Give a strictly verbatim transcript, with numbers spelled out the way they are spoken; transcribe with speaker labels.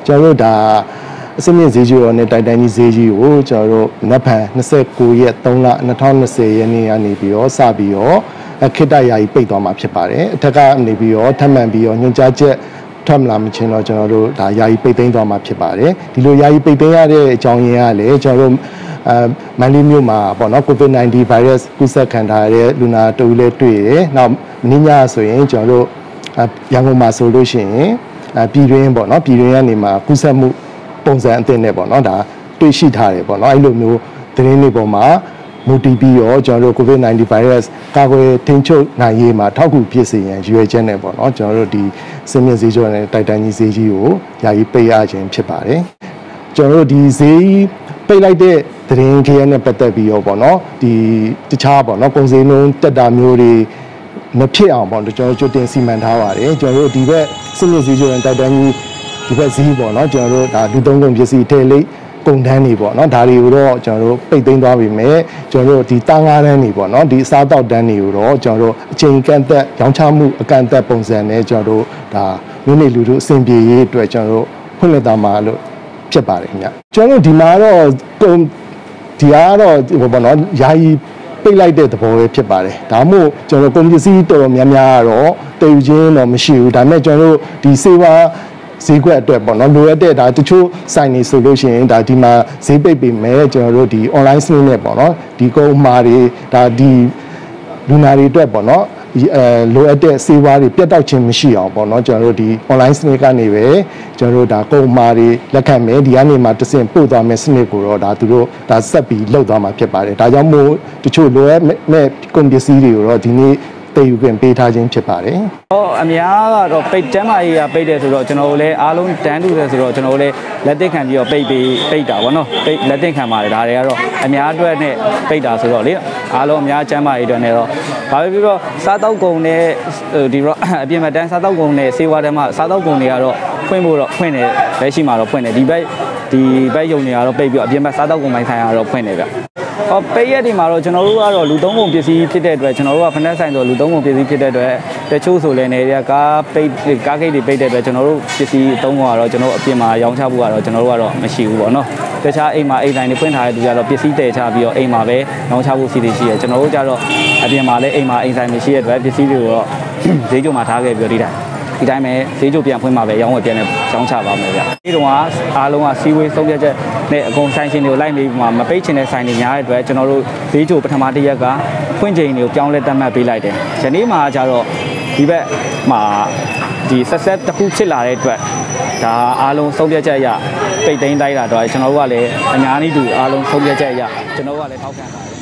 Speaker 1: ကျွန်တော်တို့ဒါအစမြင့်ဈေးကြီးရောနဲ့တိုက်တိုင်းကြီးဈေးကြီးကိုကျွန်တော်တို့နက်ဖြန်29ရက်3လ2020ရက်နေ့ကနေပြီးတော့စပြီးတော့ခိတ္တယာယီပိတ်သွားမှာဖြစ်ပါတယ်အထက်ကနေပြီးတော့ထပ်မံပြီးတော့ညွှန်ကြားချက်ထွက်မလာမချင်းတော့ကျွန်တော်တို့ဒါယာယီပိတ်သိမ်းသွားမှာဖြစ်ပါတယ်ဒီလိုယာယီပိတ်သိမ်းရတဲ့အကြောင်းရင်းကလည်းကျွန်တော်တို့အဲမန်လေးမြို့မှာပေါ့နော် COVID nineteen virus ကူးစက်ခံထားရတဲ့လူနာတူလေးတွေ့တယ်နောက်မင်းညဆိုရင်ကျွန်တော်တို့ရန်ကုန်မှာဆိုလို့ရှိရင်ပြည်တွင်းပေါ့နော်ပြည်တွင်းကနေမှာကူးစက်မှုပုံစံအသစ်နဲ့ပေါ့နော်ဒါတွေ့ရှိထားတယ်ပေါ့နော်အဲ့လိုမျိုးသတင်းတွေပေါ်မှာမူတည်ပြီးတော့ကျွန်တော်တို့ COVID nineteen virus ကာကွယ်ထိန်းချုပ်နိုင်ရေးမှာထောက်ကူဖြစ်စေရန်ရည်ရွယ်ချက်နဲ့ပေါ့နော်ကျွန်တော်တို့ဒီစင်မြင့်ဈေးကျော်နဲ့တိုက်တန်းကြီးဈေးကြီးကိုယာယီပိတ်ရခြင်းဖြစ်ပါတယ်ကျွန်တော်တို့ဒီဈေးပိတ်လိုက်တဲ့သတင်းခရဲနဲ့ပတ်သက်ပြီးတော့ပေါ့နော်ဒီတခြားပေါ့နော်ကုန်စည်နှုန်းတက်တာမျိုးတွေမဖြစ်အောင်ပေါ့ကျွန်တော်တို့ကြိုတင်စီမံထားပါတယ်ကျွန်တော်တို့ဒီဘက်စင်မြင့်ဈေးကျော်နဲ့တိုက်တန်းကြီးဒီဘက်ဈေးပေါ့နော်ကျွန်တော်တို့ဒါလူသုံးကုန်ပစ္စည်းထဲလိပ်ကုန်တန်းတွေပေါ့နော်ဒါတွေကိုတော့ကျွန်တော်တို့ပိတ်သိမ်းသွားပြီမဲ့ကျွန်တော်တို့ဒီတာငါးတန်းတွေပေါ့နော်ဒီအစားတောက်တန်းတွေကိုတော့ကျွန်တော်တို့အချိန်ကန့်သက်ရောင်းချမှုအကန့်အသတ်ပုံစံနဲ့ကျွန်တော်တို့ဒါမိမိလူတို့အဆင်ပြေရေးအတွက်ကျွန်တော်တို့ဖွင့်လှစ်သားမှာလို့ဖြစ်ပါတယ်ခင်ဗျကျွန်တော်တို့ဒီမှာတော့ကုန်ဒီကတော့ဟိုပေါ့နော်ယာယီပိတ်လိုက်တဲ့သဘောပဲဖြစ်ပါတယ်ဒါမှမဟုတ်ကျွန်တော်ကုန်ပစ္စည်းတော်တော်များများကတော့တည်ယူခြင်းတော့မရှိဘူးဒါပေမဲ့ကျွန်တော်တို့ဒီစေဝါဈေးကွက်အတွက်ပေါ့နော်လိုအပ်တဲ့ဒါတချို့ဆိုင်နေဆိုလို့ရှိရင်ဒါဒီမှာဈေးပိတ်ပြီးမဲ့ကျွန်တော်တို့ဒီ online စနစ်နဲ့ပေါ့နော်ဒီကုန်မှာတွေဒါဒီလူနာတွေအတွက်ပေါ့နော်အဲလိုအပ်တဲ့စေဝါတွေပြတ်တောက်ခြင်းမရှိအောင်ပေါ့နော်ကျွန်တော်တို့ဒီ online စနစ်ကနေပဲကျွန်တော်တို့ဒါကုန်မှာတွေလက်ခံမယ်ဒီကနေမှတဆင့်ပို့သွားမယ်စနစ်ကိုတော့ဒါသူတို့ဒါဆက်ပြီးလုပ်သွားမှာဖြစ်ပါတယ်ဒါကြောင့်မို့တချို့လိုအပ်မဲ့ကုန်ပစ္စည်းတွေကိုတော့ဒီနေ့တည်ယူခွင့်ပေးထားခြင်းဖြစ်ပါတယ်
Speaker 2: ။ဟောအများကတော့ပိတ်တမ်းမာကြီးကပိတ်တယ်ဆိုတော့ကျွန်တော်တို့လည်းအားလုံးတန်းတူတယ်ဆိုတော့ကျွန်တော်တို့လည်းလက်သိခံပြီးတော့ပိတ်ပြီးပိတ်တာဗောနော်။ပိတ်လက်သိခံပါတယ်ဒါတွေကတော့အများအတွက်နဲ့ပိတ်တာဆိုတော့လေအားလုံးအများကျမ်းမာရေးအတွက်နဲ့တော့ဘာပဲပြောစားတောက်ကုန်နဲ့ဒီတော့အပြင်မှာတန်းစားတောက်ကုန်နဲ့စေဝါတန်းမှာစားတောက်ကုန်တွေကတော့ဖွင့်ဖို့တော့ဖွင့်တယ်လက်ရှိမှာတော့ဖွင့်တယ်ဒီဘက်ဒီဘက်ယုံတွေကတော့ပိတ်ပြီးအပြင်မှာစားတောက်ကုန်ပိုင်းဆိုင်ရာတော့ဖွင့်တယ်ဗျ။ဟောပိတ်ရက်ဒီမှာတော့ကျွန်တော်တို့ကတော့လူသုံးကုန်ပစ္စည်းဖြစ်တဲ့အတွက်ကျွန်တော်တို့ကဖက်နက်ဆိုင်ဆိုလူသုံးကုန်ပစ္စည်းဖြစ်တဲ့အတွက်တချို့ဆိုလည်းနေရကားပိတ်ကားဂိတ်တွေပိတ်တဲ့အတွက်ကျွန်တော်တို့ပစ္စည်းသုံးကုန်ကတော့ကျွန်တော်တို့အပြင်မှာရောင်းချဖို့ကတော့ကျွန်တော်တို့ကတော့မရှိဘူးပေါ့နော်တခြားအိမ်မှာအိမ်ဆိုင်တွေဖွင့်ထားတဲ့သူကတော့ပစ္စည်းတည်ချပြီးတော့အိမ်မှာပဲရောင်းချဖို့စီစဉ်ရှိရကျွန်တော်တို့ကြတော့အပြင်မှာလည်းအိမ်မှာအိမ်ဆိုင်မရှိတဲ့အတွက်ပစ္စည်းတွေကိုတော့ဈေးကြိုမှာထားခဲ့ပြီးတော့ဒီတိုင်းဒီတိုင်းပဲဈေးကြိုပြန်ဖွင့်မှာပဲရောင်းဝယ်ပြန်နဲ့ရောင်းချပါမယ်ဗျဒီတော့အားလုံးကစီဝေးဆုံးဖြတ်ချက်နဲ့အကုန်ဆိုင်ရှင်တွေကိုလိုက်နေပြီးမှမပိတ်ချင်တဲ့ဆိုင်တွေများတဲ့အတွက်ကျွန်တော်တို့ဈေးကြိုပထမတစ်ရက်ကဖွင့်ချိန်တွေကိုပြောင်းလဲတတ်မှတ်ပေးလိုက်တယ်ယနေ့မှာကျတော့ဒီဘက်မှာဒီဆက်ဆက်တစ်ခုဖြစ်လာတဲ့အတွက်ဒါအားလုံးဆုံးဖြတ်ချက်အရပိတ်သိမ်းလိုက်တာတော့ကျွန်တော်တို့ကလည်းအများကြီးတူအားလုံးဆုံးဖြတ်ချက်အရကျွန်တော်တို့ကလည်းထောက်ခံပါတယ်